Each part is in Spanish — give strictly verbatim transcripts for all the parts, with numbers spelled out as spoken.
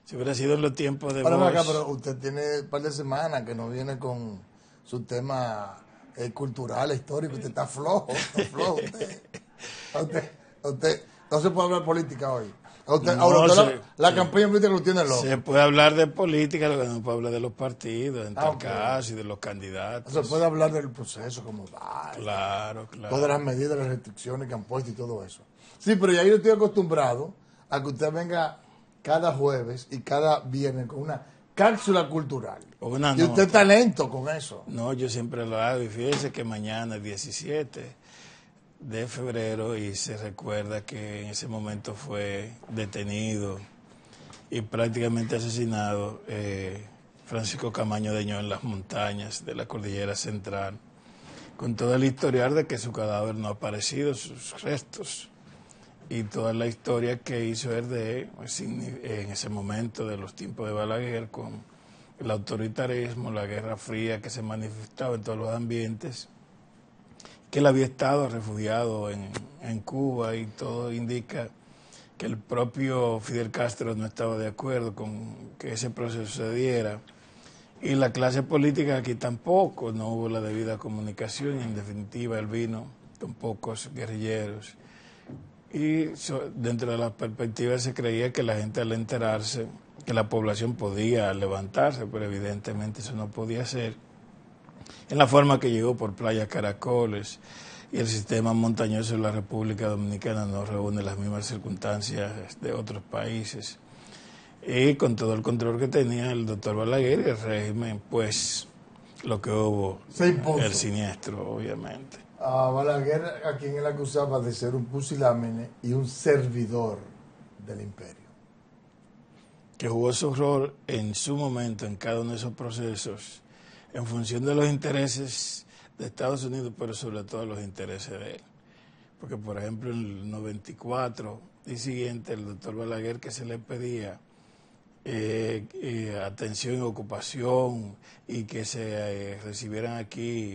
Si hubiera sido en los tiempos de Para Bosch. acá, pero usted tiene un par de semanas que no viene con su tema eh, cultural, histórico. Usted está flojo, está flojo usted. A usted, a usted no se puede hablar política hoy. A usted, No, ahora usted se, la, la se, campaña política lo tiene loco. Se puede hablar de política, lo que no puede hablar de los partidos, en Ah, tal ok. caso, y de los candidatos. Se puede hablar del proceso, como va. Claro, claro. Todas las medidas, las restricciones que han puesto y todo eso. Sí, pero ya yo estoy acostumbrado a que usted venga cada jueves y cada viernes con una cápsula cultural. Una y usted está lento con eso. No, yo siempre lo hago. Y fíjese que mañana es diecisiete de febrero y se recuerda que en ese momento fue detenido y prácticamente asesinado eh, Francisco Camaño Deñó en las montañas de la Cordillera Central, con todo el historial de que su cadáver no ha aparecido, sus restos, y toda la historia que hizo él de, en ese momento de los tiempos de Balaguer, con el autoritarismo, la Guerra Fría que se manifestaba en todos los ambientes, que él había estado refugiado en, en Cuba, y todo indica que el propio Fidel Castro no estaba de acuerdo con que ese proceso se diera, y la clase política aquí tampoco, no hubo la debida comunicación, y en definitiva él vino con pocos guerrilleros. Y so, dentro de la perspectiva se creía que la gente, al enterarse que la población podía levantarse, pero evidentemente eso no podía ser, en la forma que llegó por Playa Caracoles, y el sistema montañoso de la República Dominicana no reúne las mismas circunstancias de otros países, y con todo el control que tenía el doctor Balaguer y el régimen, pues lo que hubo, el siniestro, obviamente. A Balaguer, a quien él acusaba de ser un pusilánime y un servidor del imperio. Que jugó su rol en su momento en cada uno de esos procesos, en función de los intereses de Estados Unidos, pero sobre todo los intereses de él. Porque, por ejemplo, en el noventa y cuatro y siguiente, el doctor Balaguer, que se le pedía eh, eh, atención y ocupación, y que se eh, recibieran aquí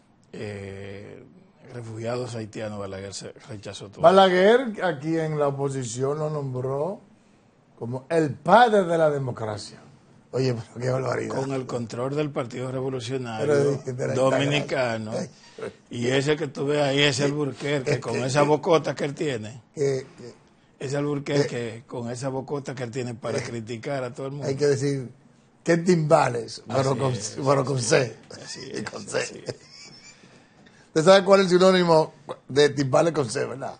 Eh, refugiados haitianos, Balaguer se rechazó todo. Balaguer, aquí en la oposición, lo nombró como el padre de la democracia. Oye, pero qué barbaridad. Con el control del Partido Revolucionario Dominicano. Y ese que tú ves ahí es el Alburquerque, con esa bocota que él tiene. Es el Alburquerque, con esa bocota que él tiene para criticar a todo el mundo. Hay que decir, qué timbales, pero con, es, pero con C. Así es, con C. así es. ¿Usted sabe cuál es el sinónimo de timbales con C, verdad?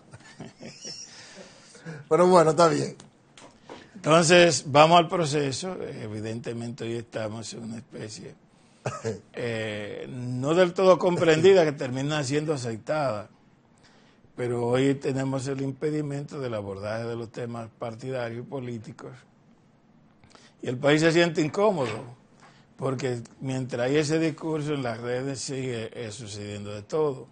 Pero bueno, está bien. Entonces, vamos al proceso. Evidentemente hoy estamos en una especie eh, no del todo comprendida, que termina siendo aceptada, pero hoy tenemos el impedimento del abordaje de los temas partidarios y políticos, y el país se siente incómodo, porque mientras hay ese discurso en las redes sigue eh, sucediendo de todo.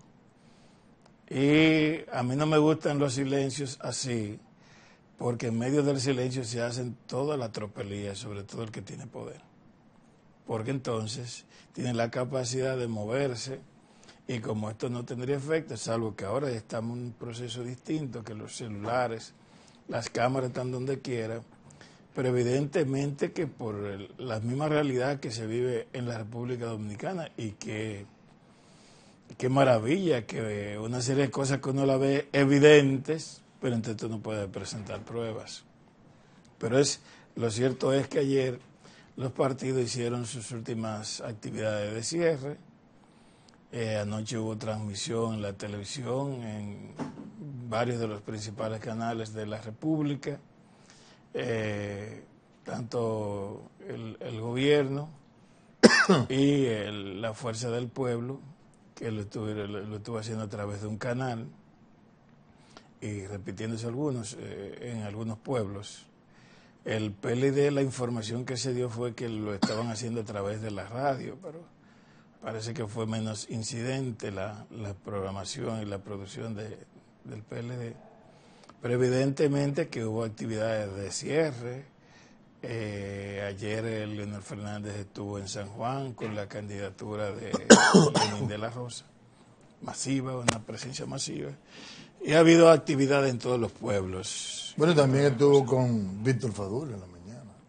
Y a mí no me gustan los silencios así, porque en medio del silencio se hacen toda la tropelía, sobre todo el que tiene poder. Porque entonces tiene la capacidad de moverse, y como esto no tendría efecto, salvo que ahora estamos en un proceso distinto, que los celulares, las cámaras están donde quiera, pero evidentemente que por el, la misma realidad que se vive en la República Dominicana, y que qué maravilla que una serie de cosas que uno la ve evidentes, pero entonces tú no puedes presentar pruebas. Pero es lo cierto es que ayer los partidos hicieron sus últimas actividades de cierre. Eh, anoche hubo transmisión en la televisión, en varios de los principales canales de la República. Eh, tanto el, el gobierno y el, la Fuerza del Pueblo, que lo estuvo, lo, lo estuvo haciendo a través de un canal y repitiéndose algunos eh, en algunos pueblos. El P L D, la información que se dio fue que lo estaban haciendo a través de la radio, pero parece que fue menos incidente la, la programación y la producción de, del P L D. Pero evidentemente que hubo actividades de cierre. Eh, ayer el Leonel Fernández estuvo en San Juan con la candidatura de Lenín de la Rosa, masiva, una presencia masiva. Y ha habido actividad en todos los pueblos. Bueno, también estuvo con Víctor Fadul en la mañana.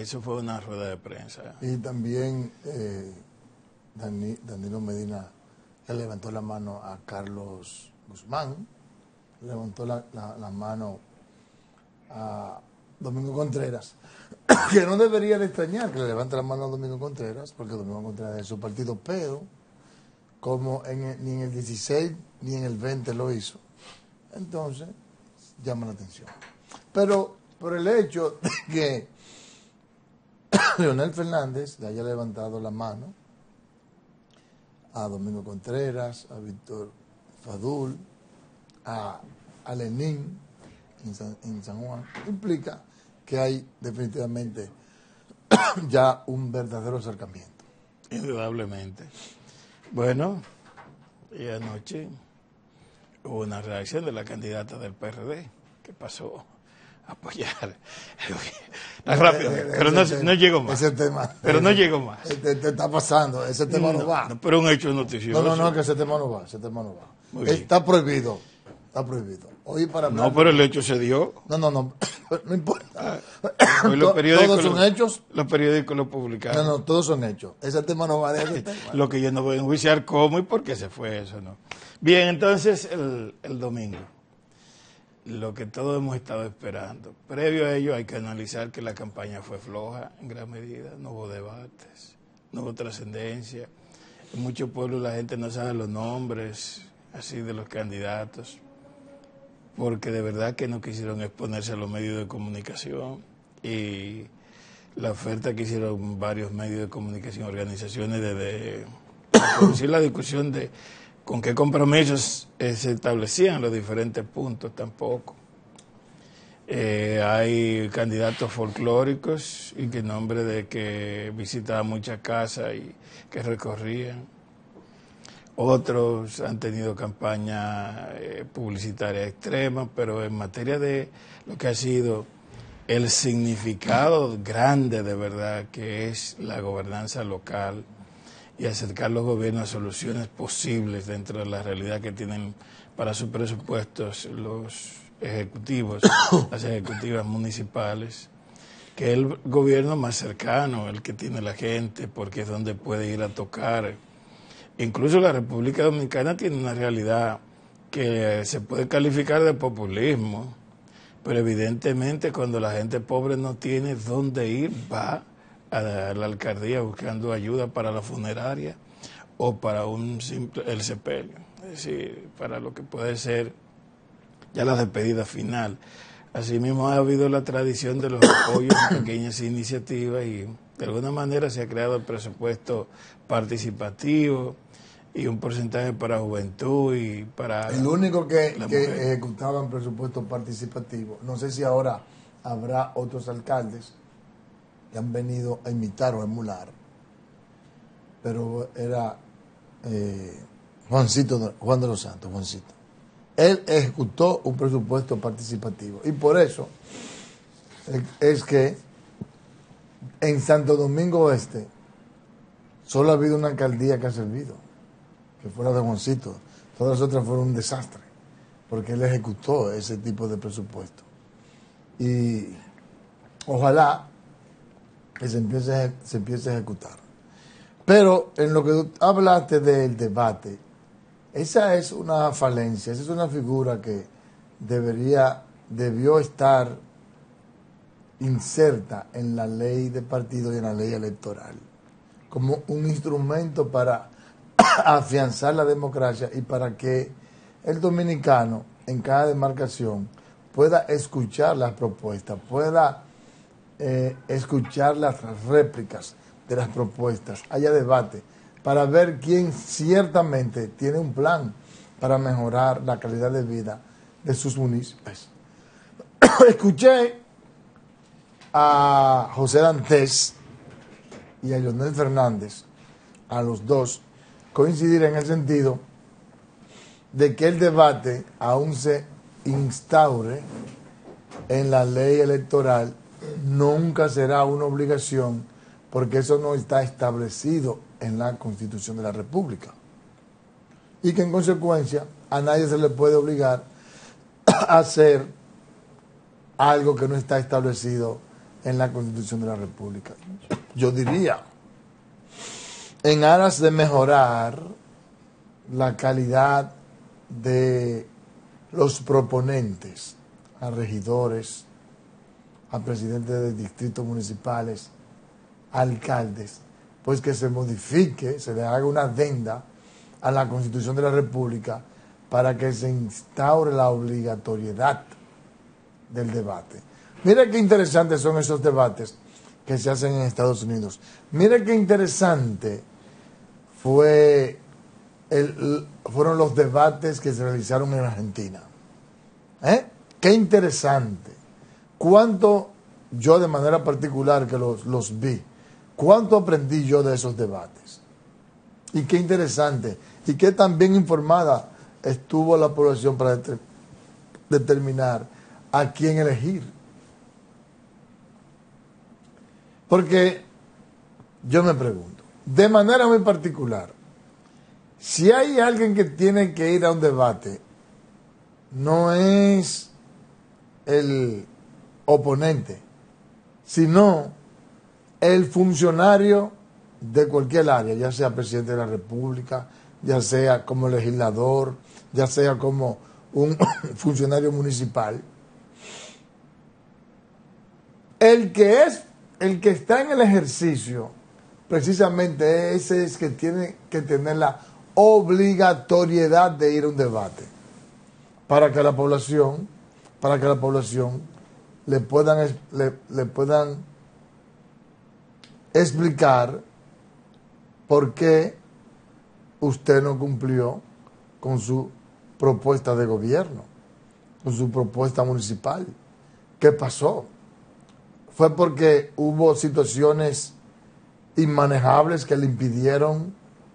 eso fue una rueda de prensa. Y también eh, Dani, Danilo Medina le levantó la mano a Carlos Guzmán, levantó la, la, la mano a Domingo Contreras, que no debería de extrañar que le levante la mano a Domingo Contreras, porque Domingo Contreras es de su partido, pero como en el, ni en el dieciséis ni en el veinte lo hizo, entonces llama la atención. Pero por el hecho de que Leonel Fernández le haya levantado la mano a Domingo Contreras, a Víctor Fadul, a, a Lenín en San, en San Juan, implica que hay definitivamente ya un verdadero acercamiento. Indudablemente. Bueno, y anoche hubo una reacción de la candidata del P R D que pasó a apoyar. Rápido, pero no, no llegó más. Ese tema, pero no ese, llegó más. Te, te está pasando, ese tema no, no va. No, pero un hecho noticioso. No, no, no, que ese tema no va, ese tema no va. Está prohibido, está prohibido. Hoy para no, pero el hecho se dio. No, no, no, no importa. Ah, los periódicos, todos son los, hechos. Los periódicos lo publicaron. No, no, todos son hechos. Ese tema no va de ese tema. Lo que yo no voy a enjuiciar cómo y por qué se fue eso, ¿no? Bien, entonces el, el domingo, lo que todos hemos estado esperando. Previo a ello hay que analizar que la campaña fue floja en gran medida, no hubo debates, no hubo trascendencia. En muchos pueblos la gente no sabe los nombres así de los candidatos, porque de verdad que no quisieron exponerse a los medios de comunicación y la oferta que hicieron varios medios de comunicación, organizaciones de, de producir la discusión de con qué compromisos eh, se establecían los diferentes puntos tampoco. Eh, hay candidatos folclóricos y que en nombre de que visitaban muchas casas y que recorrían. Otros han tenido campaña eh, publicitaria extrema, pero en materia de lo que ha sido el significado grande de verdad que es la gobernanza local y acercar los gobiernos a soluciones posibles dentro de la realidad que tienen para sus presupuestos los ejecutivos, las ejecutivas municipales, que es el gobierno más cercano, el que tiene la gente, porque es donde puede ir a tocar. Incluso la República Dominicana tiene una realidad que se puede calificar de populismo, pero evidentemente cuando la gente pobre no tiene dónde ir, va a la alcaldía buscando ayuda para la funeraria o para un simple, el sepelio, es decir, para lo que puede ser ya la despedida final. Asimismo ha habido la tradición de los apoyos a pequeñas iniciativas y de alguna manera se ha creado el presupuesto participativo y un porcentaje para juventud y para... El único que, que ejecutaba el presupuesto participativo, no sé si ahora habrá otros alcaldes que han venido a imitar o a emular, pero era eh, Juancito, Juan de los Santos, Juancito. Él ejecutó un presupuesto participativo y por eso es que en Santo Domingo Oeste solo ha habido una alcaldía que ha servido, que fuera de Juancito. Todas las otras fueron un desastre, porque él ejecutó ese tipo de presupuesto. Y ojalá que se empiece, se empiece a ejecutar. Pero en lo que tú hablaste del debate, esa es una falencia, esa es una figura que debería, debió estar inserta en la ley de partido y en la ley electoral, como un instrumento para afianzar la democracia y para que el dominicano en cada demarcación pueda escuchar las propuestas, pueda eh, escuchar las réplicas de las propuestas, haya debate, para ver quién ciertamente tiene un plan para mejorar la calidad de vida de sus municipios. Escuché a José Dantes y a Leonel Fernández, a los dos, coincidir en el sentido de que el debate aún se instaure en la ley electoral, nunca será una obligación, porque eso no está establecido en la Constitución de la República. Y que en consecuencia a nadie se le puede obligar a hacer algo que no está establecido en la Constitución de la República. Yo diría, en aras de mejorar la calidad de los proponentes, a regidores, a presidentes de distritos municipales, alcaldes, pues que se modifique, se le haga una adenda a la Constitución de la República para que se instaure la obligatoriedad del debate. Mire qué interesantes son esos debates que se hacen en Estados Unidos. Mire qué interesante fue el, fueron los debates que se realizaron en Argentina. ¿Eh? Qué interesante. Cuánto yo de manera particular que los, los vi, cuánto aprendí yo de esos debates. Y qué interesante. Y qué tan bien informada estuvo la población para deter, determinar a quién elegir. Porque yo me pregunto, de manera muy particular, si hay alguien que tiene que ir a un debate, no es el oponente, sino el funcionario de cualquier área, ya sea presidente de la República, ya sea como legislador, ya sea como un funcionario municipal. El que es, el que está en el ejercicio, precisamente ese es que tiene que tener la obligatoriedad de ir a un debate para que la población, para que la población le puedan, le, le puedan explicar por qué usted no cumplió con su propuesta de gobierno, con su propuesta municipal. ¿Qué pasó? Fue porque hubo situaciones inmanejables que le impidieron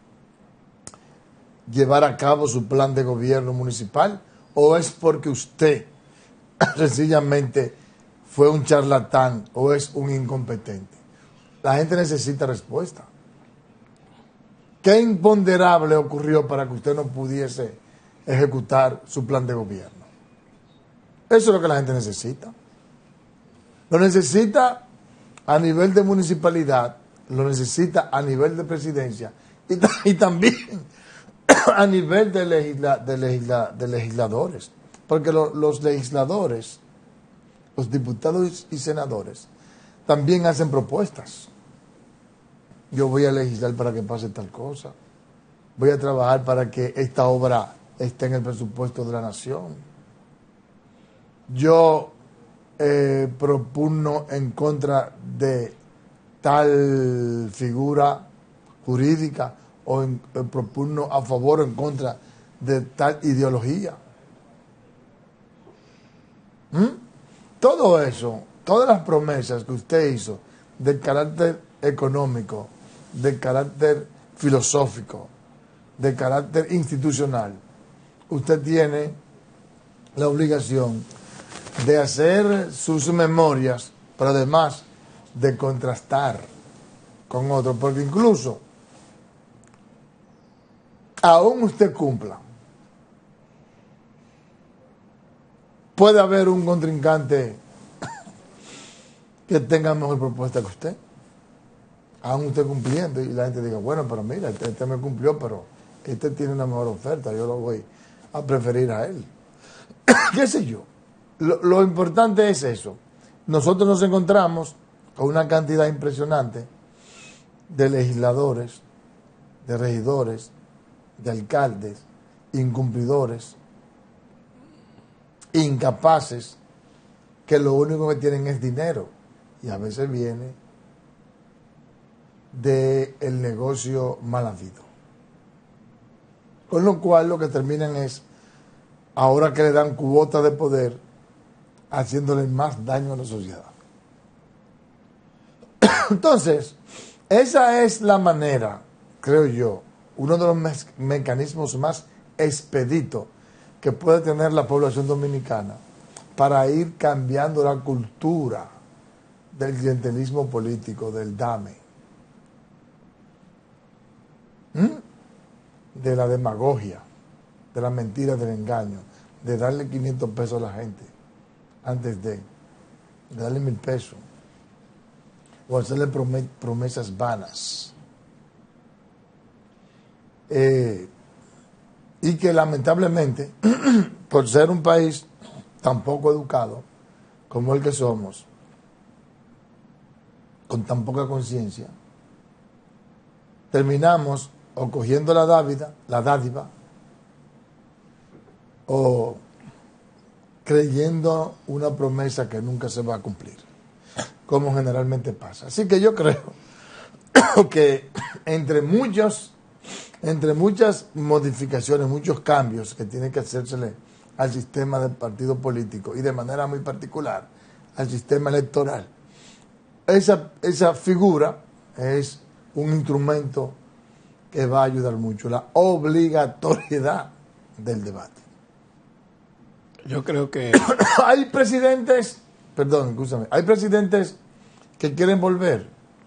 llevar a cabo su plan de gobierno municipal, o es porque usted sencillamente fue un charlatán o es un incompetente. La gente necesita respuesta. ¿Qué imponderable ocurrió para que usted no pudiese ejecutar su plan de gobierno? Eso es lo que la gente necesita. Lo necesita a nivel de municipalidad, lo necesita a nivel de presidencia y, y también a nivel de, legisla, de, legisla, de legisladores. Porque lo, los legisladores, los diputados y senadores, también hacen propuestas. Yo voy a legislar para que pase tal cosa. Voy a trabajar para que esta obra esté en el presupuesto de la nación. Yo eh, propugno en contra de tal figura jurídica o en, eh, propugno a favor o en contra de tal ideología. ¿Mm? Todo eso, todas las promesas que usted hizo de carácter económico, de carácter filosófico, de carácter institucional, usted tiene la obligación de hacer sus memorias, pero además de contrastar con otros, porque incluso aún usted cumpla, puede haber un contrincante que tenga mejor propuesta que usted, aún usted cumpliendo, y la gente diga, bueno, pero mira, este, este me cumplió, pero este tiene una mejor oferta, yo lo voy a preferir a él. ¿Qué sé yo? Lo, lo importante es eso. Nosotros nos encontramos con una cantidad impresionante de legisladores, de regidores, de alcaldes, incumplidores, incapaces, que lo único que tienen es dinero, y a veces viene del negocio mal habido. Con lo cual lo que terminan es, ahora que le dan cuota de poder, haciéndole más daño a la sociedad. Entonces, esa es la manera, creo yo, uno de los me mecanismos más expeditos que puede tener la población dominicana para ir cambiando la cultura del clientelismo político, del dame, ¿Mm? de la demagogia, de la mentira, del engaño, de darle quinientos pesos a la gente antes de, de darle mil pesos. o hacerle promesas vanas. Eh, y que lamentablemente, por ser un país tan poco educado como el que somos, con tan poca conciencia, terminamos o cogiendo la dádiva, la dádiva, o creyendo una promesa que nunca se va a cumplir, como generalmente pasa. Así que yo creo que entre muchos, entre muchas modificaciones, muchos cambios que tienen que hacérsele al sistema del partido político y de manera muy particular al sistema electoral, esa, esa figura es un instrumento que va a ayudar mucho, la obligatoriedad del debate. Yo creo que hay presidentes, perdón, escúchame, hay presidentes que quieren volver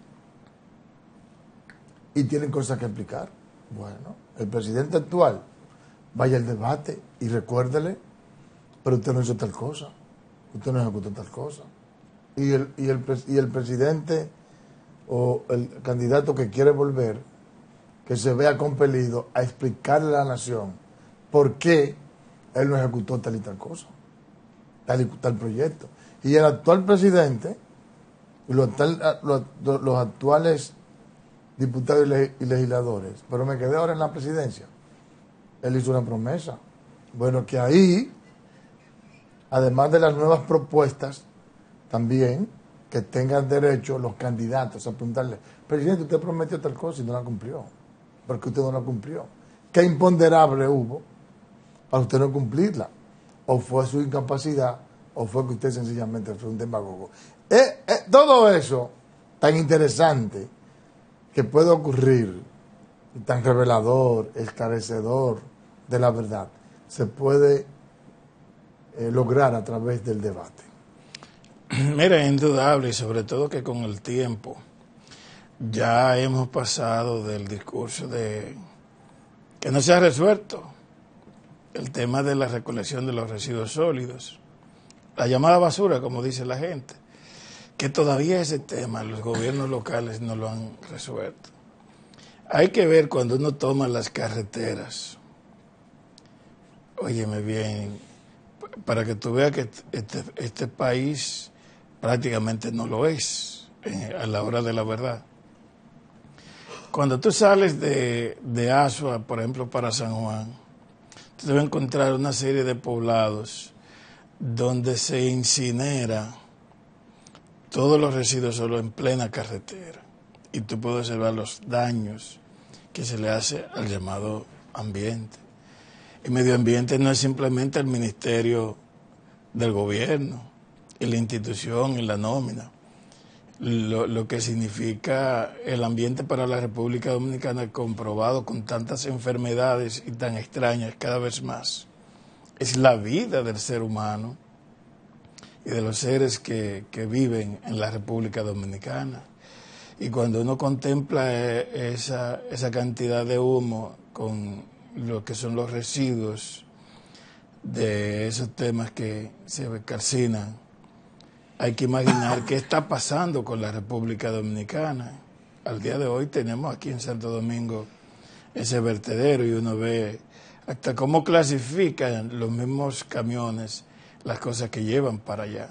y tienen cosas que explicar. Bueno, el presidente actual vaya al debate y recuérdele, pero usted no hizo tal cosa, usted no ejecutó tal cosa. Y el, y el, y el presidente o el candidato que quiere volver, que se vea compelido a explicarle a la nación por qué él no ejecutó tal y tal cosa, tal y tal proyecto. Y el actual presidente, y los, tal, los, los actuales diputados y legisladores, pero me quedé ahora en la presidencia, él hizo una promesa. Bueno, que ahí, además de las nuevas propuestas, también que tengan derecho los candidatos a preguntarle, presidente, usted prometió tal cosa y no la cumplió, porque usted no la cumplió. ¿Qué imponderable hubo para usted no cumplirla? O fue su incapacidad, o fue que usted sencillamente fue un demagogo. Eh, eh, todo eso tan interesante que puede ocurrir, tan revelador, esclarecedor de la verdad, se puede eh, lograr a través del debate. Mira, es indudable, y sobre todo que con el tiempo ya hemos pasado del discurso de que no se ha resuelto el tema de la recolección de los residuos sólidos, la llamada basura, como dice la gente, que todavía ese tema los gobiernos locales no lo han resuelto. Hay que ver cuando uno toma las carreteras, óyeme bien, para que tú veas que este, este país prácticamente no lo es eh, a la hora de la verdad. Cuando tú sales de, de Asua, por ejemplo, para San Juan, tú te vas a encontrar una serie de poblados donde se incinera todos los residuos solo en plena carretera. Y tú puedes observar los daños que se le hace al llamado ambiente. El medio ambiente no es simplemente el ministerio del gobierno, y la institución y la nómina. Lo, lo que significa el ambiente para la República Dominicana, comprobado con tantas enfermedades y tan extrañas cada vez más, es la vida del ser humano y de los seres que, que viven en la República Dominicana. Y cuando uno contempla esa, esa cantidad de humo con lo que son los residuos de esos temas que se calcinan, hay que imaginar qué está pasando con la República Dominicana. Al día de hoy tenemos aquí en Santo Domingo ese vertedero y uno ve hasta cómo clasifican los mismos camiones las cosas que llevan para allá.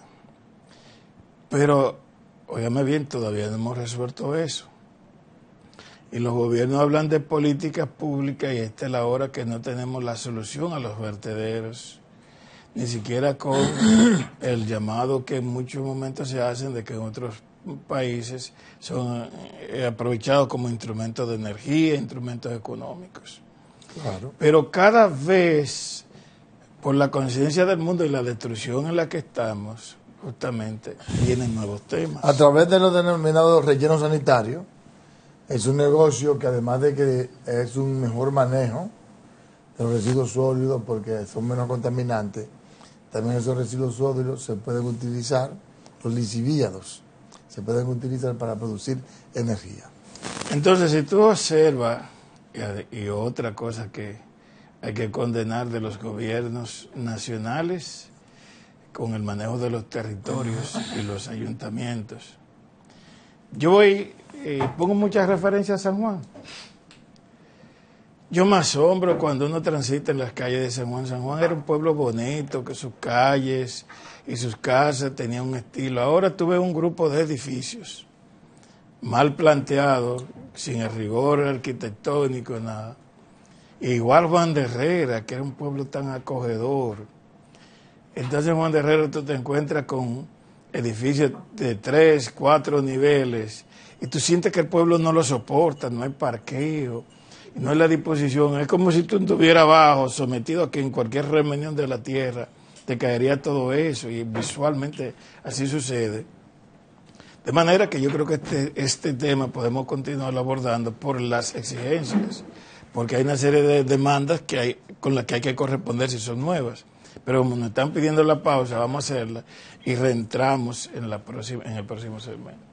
Pero, óigame bien, todavía no hemos resuelto eso. Y los gobiernos hablan de políticas públicas y esta es la hora que no tenemos la solución a los vertederos, ni siquiera con el llamado que en muchos momentos se hacen de que en otros países son aprovechados como instrumentos de energía, instrumentos económicos. Claro. Pero cada vez, por la conciencia del mundo y la destrucción en la que estamos, justamente, vienen nuevos temas. A través de los denominados rellenos sanitarios, es un negocio que además de que es un mejor manejo de los residuos sólidos porque son menos contaminantes, también esos residuos sólidos se pueden utilizar, los lixiviados, se pueden utilizar para producir energía. Entonces, si tú observas, y, y otra cosa que hay que condenar de los gobiernos nacionales con el manejo de los territorios y los ayuntamientos, yo voy, eh, pongo muchas referencias a San Juan. Yo me asombro cuando uno transita en las calles de San Juan. San Juan era un pueblo bonito, que sus calles y sus casas tenían un estilo. Ahora tú ves un grupo de edificios mal planteados, sin el rigor arquitectónico, nada. Igual Juan de Herrera, que era un pueblo tan acogedor. Entonces en Juan de Herrera tú te encuentras con edificios de tres, cuatro niveles y tú sientes que el pueblo no lo soporta, no hay parqueo, no hay la disposición. Es como si tú estuvieras abajo, sometido a que en cualquier reunión de la tierra te caería todo eso, y visualmente así sucede. De manera que yo creo que este, este tema podemos continuar abordando por las exigencias, porque hay una serie de demandas que hay, con las que hay que corresponder si son nuevas. Pero como nos están pidiendo la pausa, vamos a hacerla y reentramos en, la próxima, en el próximo segmento.